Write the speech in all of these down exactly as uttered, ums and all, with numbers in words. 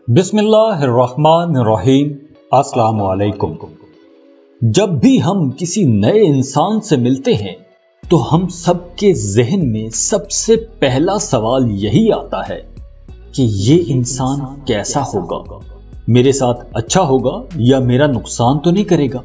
बिस्मिल्लाहिर्रहमानिर्रहीम। अस्सलाम वालेकुम। जब भी हम किसी नए इंसान से मिलते हैं तो हम सबके जहन में सबसे पहला सवाल यही आता है कि ये इंसान कैसा होगा, मेरे साथ अच्छा होगा या मेरा नुकसान तो नहीं करेगा,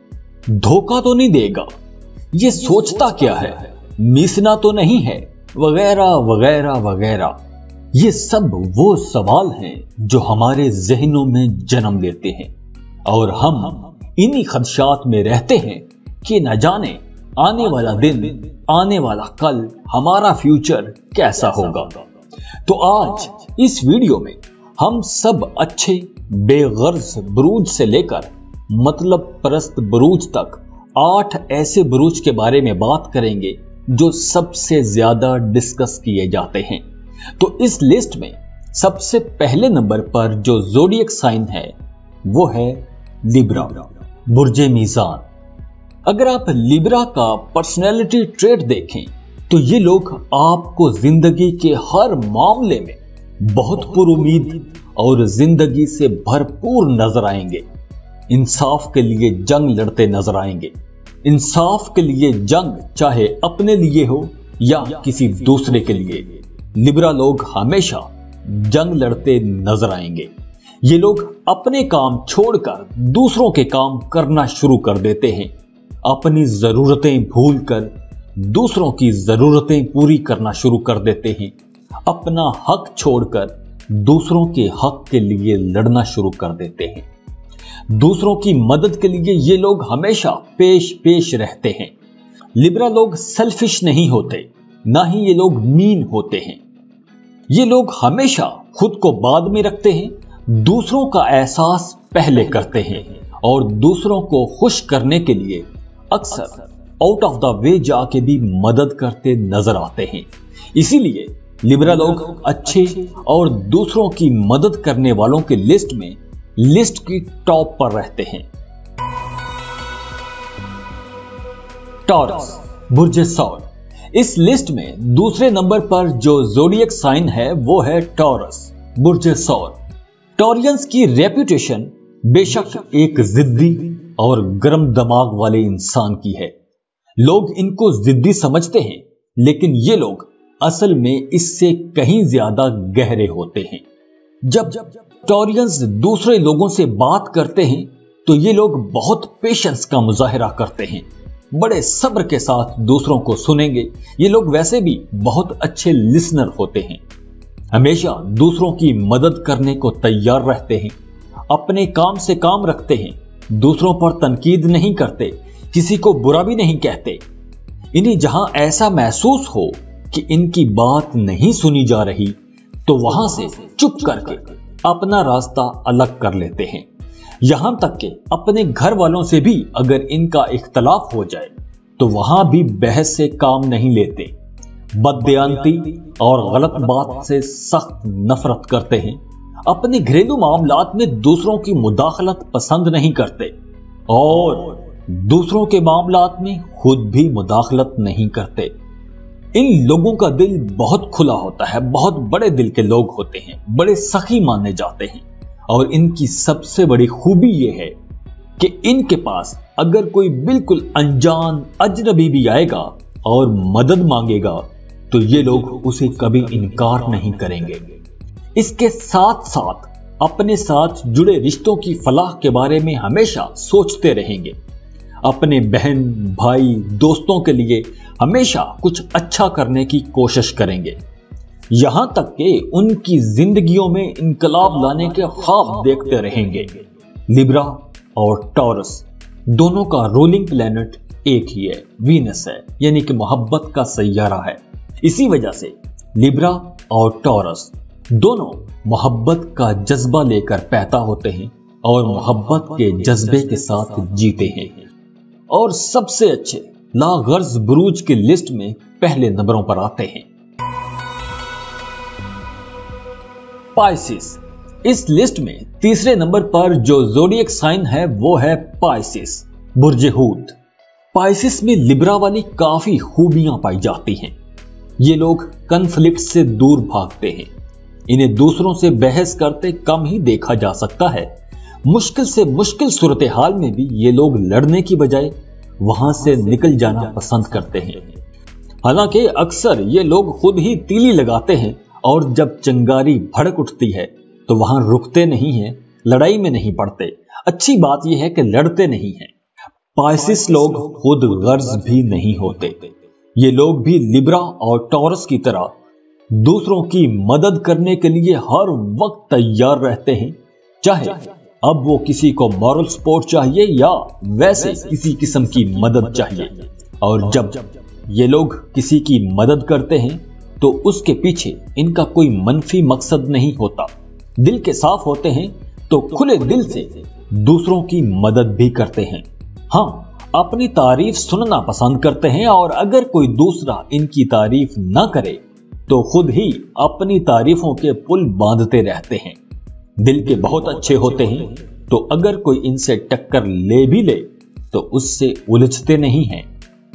धोखा तो नहीं देगा, ये सोचता क्या है, मीसना तो नहीं है, वगैरह वगैरह वगैरह। ये सब वो सवाल हैं जो हमारे जहनों में जन्म लेते हैं और हम इन्हीं खदशात में रहते हैं कि न जाने आने वाला दिन, आने वाला कल, हमारा फ्यूचर कैसा होगा। तो आज इस वीडियो में हम सब अच्छे बेगर्ज बुरूज से लेकर मतलब परस्त बुरूज तक आठ ऐसे बुरूज के बारे में बात करेंगे जो सबसे ज्यादा डिस्कस किए जाते हैं। तो इस लिस्ट में सबसे पहले नंबर पर जो ज़ोडिएक साइन है वो है लिब्रा, बुर्जे मीज़ान। अगर आप लिब्रा का पर्सनैलिटी ट्रेट देखें तो ये लोग आपको जिंदगी के हर मामले में बहुत पुरुमीद और जिंदगी से भरपूर नजर आएंगे। इंसाफ के लिए जंग लड़ते नजर आएंगे। इंसाफ के लिए जंग चाहे अपने लिए हो या किसी दूसरे के लिए, लिब्रा लोग हमेशा जंग लड़ते नजर आएंगे। ये लोग अपने काम छोड़कर दूसरों के काम करना शुरू कर देते हैं। अपनी जरूरतें भूलकर दूसरों की जरूरतें पूरी करना शुरू कर देते हैं। अपना हक छोड़कर दूसरों के हक के लिए लड़ना शुरू कर देते हैं। दूसरों की मदद के लिए ये लोग हमेशा पेश पेश रहते हैं। लिब्रा लोग सेल्फिश नहीं होते, ना ही ये लोग मीन होते हैं। ये लोग हमेशा खुद को बाद में रखते हैं, दूसरों का एहसास पहले करते हैं और दूसरों को खुश करने के लिए अक्सर आउट ऑफ द वे जाके भी मदद करते नजर आते हैं। इसीलिए लिब्रा लोग अच्छे और दूसरों की मदद करने वालों के लिस्ट में लिस्ट की टॉप पर रहते हैं। टॉरस, बुर्जे सौर। इस लिस्ट में दूसरे नंबर पर जो ज़ोडिएक साइन है वो है टॉरस, बुर्जे सौर। टॉरियंस की रेपुटेशन बेशक एक जिद्दी और गर्म दिमाग वाले इंसान की है। लोग इनको जिद्दी समझते हैं, लेकिन ये लोग असल में इससे कहीं ज्यादा गहरे होते हैं। जब टॉरियंस दूसरे लोगों से बात करते हैं तो ये लोग बहुत पेशेंस का मुजाहिरा करते हैं, बड़े सब्र के साथ दूसरों को सुनेंगे। ये लोग वैसे भी बहुत अच्छे लिसनर होते हैं, हमेशा दूसरों की मदद करने को तैयार रहते हैं, अपने काम से काम रखते हैं, दूसरों पर तनकीद नहीं करते, किसी को बुरा भी नहीं कहते। इन्हें जहां ऐसा महसूस हो कि इनकी बात नहीं सुनी जा रही तो वहां से चुप करके अपना रास्ता अलग कर लेते हैं। यहां तक कि अपने घर वालों से भी अगर इनका इख्तलाफ हो जाए तो वहां भी बहस से काम नहीं लेते। बददयांती और गलत बात से सख्त नफरत करते हैं। अपने घरेलू मामलात में दूसरों की मुदाखलत पसंद नहीं करते और दूसरों के मामलात में खुद भी मुदाखलत नहीं करते। इन लोगों का दिल बहुत खुला होता है, बहुत बड़े दिल के लोग होते हैं, बड़े सखी माने जाते हैं। और इनकी सबसे बड़ी खूबी यह है कि इनके पास अगर कोई बिल्कुल अनजान अजनबी भी आएगा और मदद मांगेगा तो ये लोग उसे कभी इनकार नहीं करेंगे। इसके साथ साथ अपने साथ जुड़े रिश्तों की फलाह के बारे में हमेशा सोचते रहेंगे। अपने बहन, भाई, दोस्तों के लिए हमेशा कुछ अच्छा करने की कोशिश करेंगे। यहां तक कि उनकी जिंदगियों में इनकलाब लाने के ख्वाब देखते रहेंगे। लिब्रा और टॉरस दोनों का रूलिंग प्लेनेट एक ही है, वीनस है, यानी कि मोहब्बत का सैयारा है। इसी वजह से लिब्रा और टॉरस दोनों मोहब्बत का जज्बा लेकर पैदा होते हैं और मोहब्बत के जज्बे के साथ जीते हैं और सबसे अच्छे लागर्ज बुरूज की लिस्ट में पहले नंबरों पर आते हैं। पाइसिस। इस लिस्ट में तीसरे नंबर पर जो ज़ोडिएक साइन है वो है पाइसिस, बुर्जे हूत। पाइसिस में लिब्रा वाली काफी खूबियां पाई जाती हैं। ये लोग कन्फ्लिक्ट से दूर भागते हैं, इन्हें दूसरों से बहस करते कम ही देखा जा सकता है। मुश्किल से मुश्किल सूरत हाल में भी ये लोग लड़ने की बजाय वहां से निकल जाना पसंद करते हैं। हालांकि अक्सर ये लोग खुद ही तीली लगाते हैं और जब चिंगारी भड़क उठती है तो वहां रुकते नहीं हैं, लड़ाई में नहीं पड़ते। अच्छी बात यह है कि लड़ते नहीं हैं। पाइसिस लोग खुद गर्ज भी नहीं होते। ये लोग भी लिब्रा और टॉरस की तरह दूसरों की मदद करने के लिए हर वक्त तैयार रहते हैं, चाहे अब वो किसी को मॉरल सपोर्ट चाहिए या वैसे किसी किस्म की मदद चाहिए। और जब ये लोग किसी की मदद करते हैं तो उसके पीछे इनका कोई मनफी मकसद नहीं होता। दिल के साफ होते हैं तो खुले दिल से दूसरों की मदद भी करते हैं। हाँ, अपनी तारीफ सुनना पसंद करते हैं और अगर कोई दूसरा इनकी तारीफ ना करे तो खुद ही अपनी तारीफों के पुल बांधते रहते हैं। दिल के बहुत अच्छे होते हैं तो अगर कोई इनसे टक्कर ले भी ले तो उससे उलझते नहीं हैं।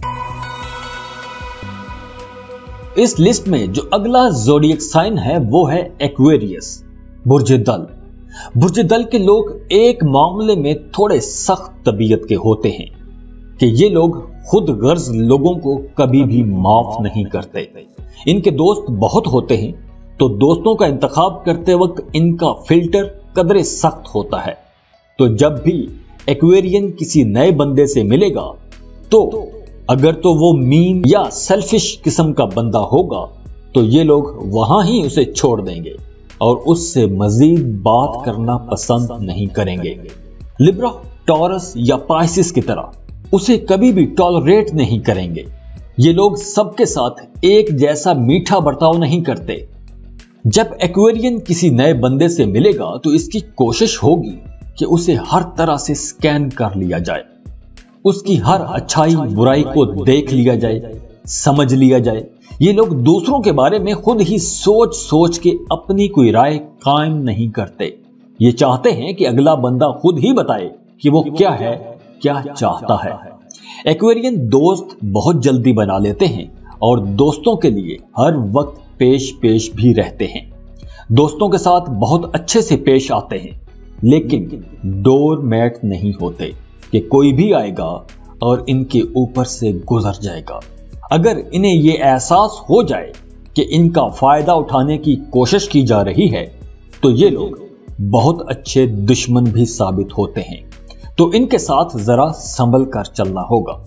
इस लिस्ट में जो अगला ज़ोडिएक साइन है वो है एक्वेरियस, बुर्ज दल। बुर्ज दल के लोग एक मामले में थोड़े सख्त तबीयत के होते हैं कि ये लोग खुद गर्ज लोगों को कभी भी माफ नहीं करते। इनके दोस्त बहुत होते हैं तो दोस्तों का इंतखाब करते वक्त इनका फिल्टर कदरे सख्त होता है। तो जब भी एक्वेरियन किसी नए बंदे से मिलेगा तो अगर तो वो मीन या सेल्फिश किस्म का बंदा होगा तो ये लोग वहां ही उसे छोड़ देंगे और उससे मजीद बात करना पसंद नहीं करेंगे। लिब्रा, टॉरस या पाइसिस की तरह उसे कभी भी टॉलरेट नहीं करेंगे। ये लोग सबके साथ एक जैसा मीठा बर्ताव नहीं करते। जब एक्वेरियन किसी नए बंदे से मिलेगा तो इसकी कोशिश होगी कि उसे हर तरह से स्कैन कर लिया जाए, उसकी हर अच्छाई बुराई को देख लिया जाए, समझ लिया जाए। ये लोग दूसरों के बारे में खुद ही सोच सोच के अपनी कोई राय कायम नहीं करते। ये चाहते हैं कि अगला बंदा खुद ही बताए कि वो क्या है, क्या चाहता है। एक्वेरियन दोस्त बहुत जल्दी बना लेते हैं और दोस्तों के लिए हर वक्त पेश पेश भी रहते हैं। दोस्तों के साथ बहुत अच्छे से पेश आते हैं, लेकिन डोर मैट नहीं होते कि कोई भी आएगा और इनके ऊपर से गुजर जाएगा। अगर इन्हें यह एहसास हो जाए कि इनका फायदा उठाने की कोशिश की जा रही है तो ये लोग बहुत अच्छे दुश्मन भी साबित होते हैं। तो इनके साथ जरा संभल कर चलना होगा।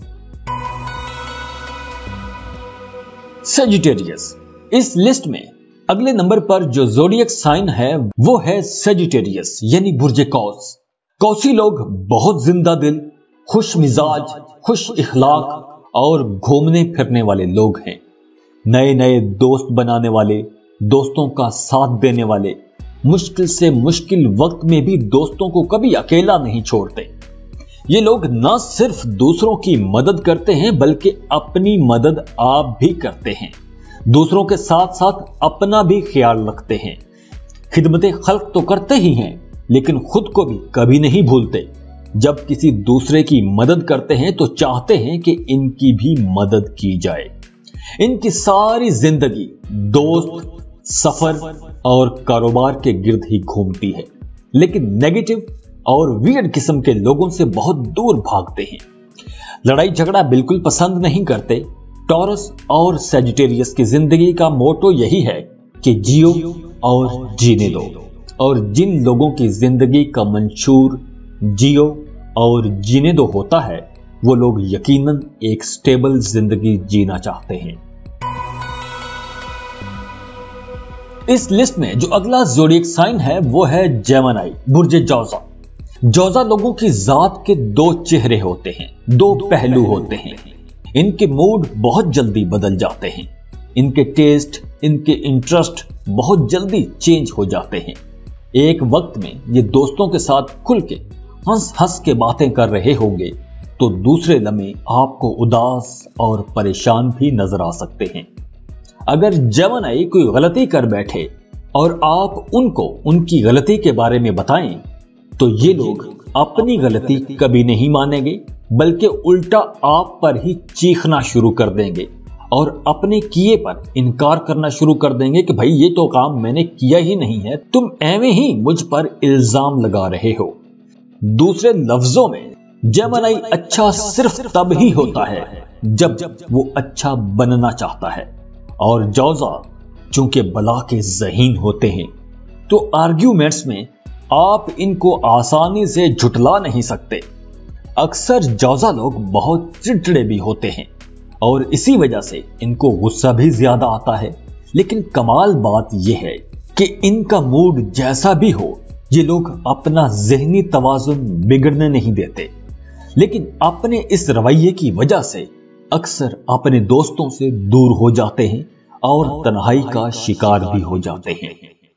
सेजिटेरियस, इस लिस्ट में अगले नंबर पर जो ज़ोडिएक साइन है वो है सेजिटेरियस यानी बुर्ज कौस। कौसी लोग बहुत जिंदा दिल, खुश मिजाज, खुश इखलाक और घूमने फिरने वाले लोग हैं। नए नए दोस्त बनाने वाले, दोस्तों का साथ देने वाले, मुश्किल से मुश्किल वक्त में भी दोस्तों को कभी अकेला नहीं छोड़ते। ये लोग न सिर्फ दूसरों की मदद करते हैं बल्कि अपनी मदद आप भी करते हैं। दूसरों के साथ साथ अपना भी ख्याल रखते हैं। खिदमत खल्क तो करते ही हैं लेकिन खुद को भी कभी नहीं भूलते। जब किसी दूसरे की मदद करते हैं तो चाहते हैं कि इनकी भी मदद की जाए। इनकी सारी जिंदगी दोस्त, सफर और कारोबार के गिर्द ही घूमती है, लेकिन नेगेटिव और वियर्ड किस्म के लोगों से बहुत दूर भागते हैं। लड़ाई झगड़ा बिल्कुल पसंद नहीं करते। टॉरस और सेजिटेरियस की जिंदगी का मोटो यही है कि जियो और जीने दो। और जिन लोगों की जिंदगी का मंशूर जियो और जीने दो होता है वो लोग यकीनन एक स्टेबल जिंदगी जीना चाहते हैं। इस लिस्ट में जो अगला ज़ोडिएक साइन है वो है जेमिनी, बुर्ज जौजा। जौजा लोगों की जात के दो चेहरे होते हैं, दो पहलू होते हैं। इनके मूड बहुत जल्दी बदल जाते हैं। इनके टेस्ट, इनके इंटरेस्ट बहुत जल्दी चेंज हो जाते हैं। एक वक्त में ये दोस्तों के साथ खुल के हंस हंस के बातें कर रहे होंगे तो दूसरे लम्हे आपको उदास और परेशान भी नजर आ सकते हैं। अगर जेमिनी कोई गलती कर बैठे और आप उनको उनकी गलती के बारे में बताएं तो ये लोग अपनी गलती कभी नहीं मानेंगे बल्कि उल्टा आप पर ही चीखना शुरू कर देंगे और अपने किए पर इनकार करना शुरू कर देंगे कि भाई ये तो काम मैंने किया ही नहीं है, तुम एवं ही मुझ पर इल्जाम लगा रहे हो। दूसरे लफ्जों में जेमिनी अच्छा सिर्फ तब ही होता है जब वो अच्छा बनना चाहता है, और जौजा चूंकि बला के ज़हीन होते हैं तो आर्ग्यूमेंट्स में आप इनको आसानी से झुटला नहीं सकते। अक्सर जौजा लोग बहुत चिड़चिड़े भी होते हैं और इसी वजह से इनको गुस्सा भी ज्यादा आता है। लेकिन कमाल बात यह है कि इनका मूड जैसा भी हो, ये लोग अपना ज़हनी तवाज़ुन बिगड़ने नहीं देते, लेकिन अपने इस रवैये की वजह से अक्सर अपने दोस्तों से दूर हो जाते हैं और तन्हाई का शिकार भी हो जाते हैं।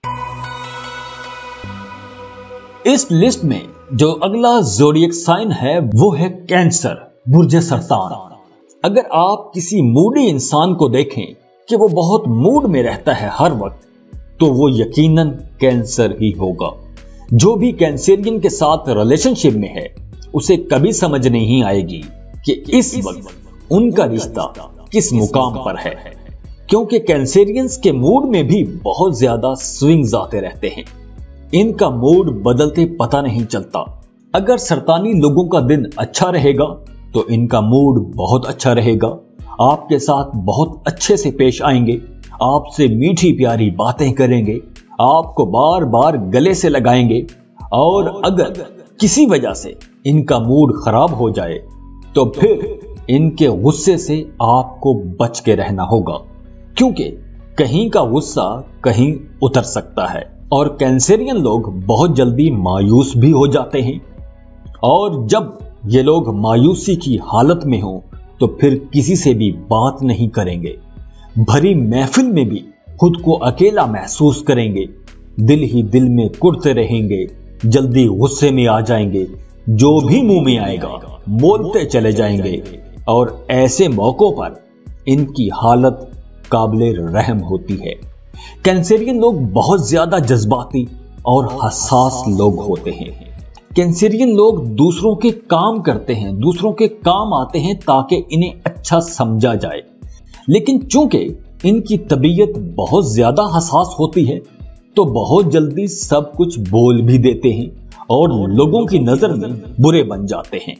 इस लिस्ट में जो अगला ज़ोडिएक साइन है वो है कैंसर, बुर्ज सरतान। अगर आप किसी मूडी इंसान को देखें कि वो बहुत मूड में रहता है हर वक्त, तो वो यकीनन कैंसर ही होगा। जो भी कैंसेरियन के साथ रिलेशनशिप में है उसे कभी समझ नहीं आएगी कि इस वक्त उनका रिश्ता किस मुकाम पर है, क्योंकि कैंसेरियंस के मूड में भी बहुत ज्यादा स्विंग्स आते रहते हैं। इनका मूड बदलते पता नहीं चलता। अगर सरतानी लोगों का दिन अच्छा रहेगा तो इनका मूड बहुत अच्छा रहेगा, आपके साथ बहुत अच्छे से पेश आएंगे, आपसे मीठी प्यारी बातें करेंगे, आपको बार बार गले से लगाएंगे। और अगर किसी वजह से इनका मूड खराब हो जाए तो फिर इनके गुस्से से आपको बच के रहना होगा, क्योंकि कहीं का गुस्सा कहीं उतर सकता है। और कैंसेरियन लोग बहुत जल्दी मायूस भी हो जाते हैं, और जब ये लोग मायूसी की हालत में हो तो फिर किसी से भी बात नहीं करेंगे, भरी महफिल में भी खुद को अकेला महसूस करेंगे, दिल ही दिल में कुढ़ते रहेंगे, जल्दी गुस्से में आ जाएंगे, जो भी मुंह में आएगा बोलते चले जाएंगे। और ऐसे मौकों पर इनकी हालत काबिले रहम होती है। कैंसेरियन लोग बहुत ज्यादा जज्बाती और हसास लोग होते हैं। कैंसेरियन लोग दूसरों के काम करते हैं, दूसरों के काम आते हैं ताकि इन्हें अच्छा समझा जाए, लेकिन चूंकि इनकी तबीयत बहुत ज्यादा हसास होती है तो बहुत जल्दी सब कुछ बोल भी देते हैं और लोगों की नजर में बुरे बन जाते हैं।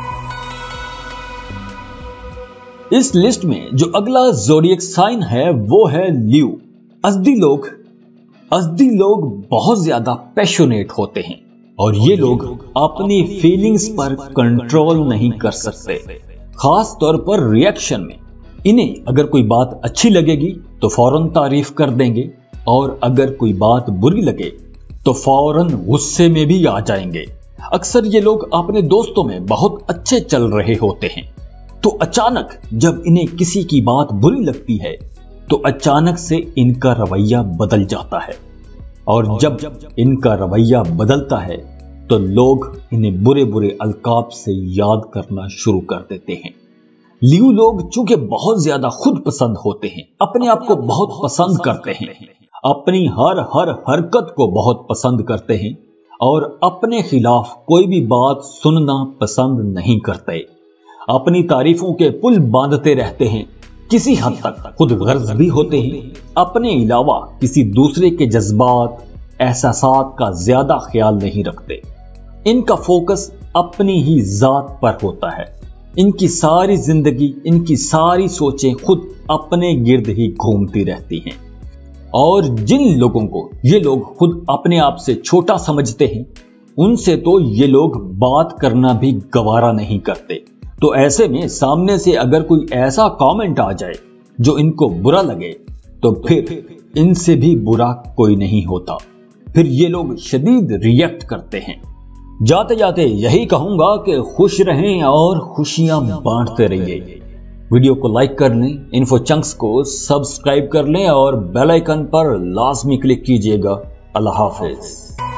इस लिस्ट में जो अगला ज़ोडिएक साइन है वो है लियो। अज़दी लोग अज़दी लोग बहुत ज्यादा पैशनेट होते हैं और ये लोग अपनी फीलिंग्स पर कंट्रोल नहीं कर सकते, खास तौर पर रिएक्शन में। इन्हें अगर कोई बात अच्छी लगेगी तो फौरन तारीफ कर देंगे, और अगर कोई बात बुरी लगे तो फौरन गुस्से में भी आ जाएंगे। अक्सर ये लोग अपने दोस्तों में बहुत अच्छे चल रहे होते हैं, तो अचानक जब इन्हें किसी की बात बुरी लगती है तो अचानक से इनका रवैया बदल जाता है, और जब इनका रवैया बदलता है तो लोग इन्हें बुरे बुरे अलकाब से याद करना शुरू कर देते हैं। लियो लोग चूंकि बहुत ज्यादा खुद पसंद होते हैं, अपने आप को बहुत पसंद करते हैं, अपनी हर हर हरकत को बहुत पसंद करते हैं और अपने खिलाफ कोई भी बात सुनना पसंद नहीं करते। अपनी तारीफों के पुल बांधते रहते हैं, किसी हद तक खुद गर्ज भी होते हैं, अपने अलावा किसी दूसरे के जज्बात एहसासात का ज्यादा ख्याल नहीं रखते। इनका फोकस अपनी ही जात पर होता है। इनकी सारी जिंदगी, इनकी सारी सोचें खुद अपने गिर्द ही घूमती रहती हैं। और जिन लोगों को ये लोग खुद अपने आप से छोटा समझते हैं, उनसे तो ये लोग बात करना भी गवारा नहीं करते। तो ऐसे में सामने से अगर कोई ऐसा कमेंट आ जाए जो इनको बुरा लगे तो फिर इनसे भी बुरा कोई नहीं होता, फिर ये लोग शदीद रिएक्ट करते हैं। जाते जाते यही कहूंगा कि खुश रहें और खुशियां बांटते रहिए। वीडियो को लाइक कर लें, इन्फो चंक्स को सब्सक्राइब कर लें और बेल आइकन पर लाजमी क्लिक कीजिएगा। अल्लाह हाफिज।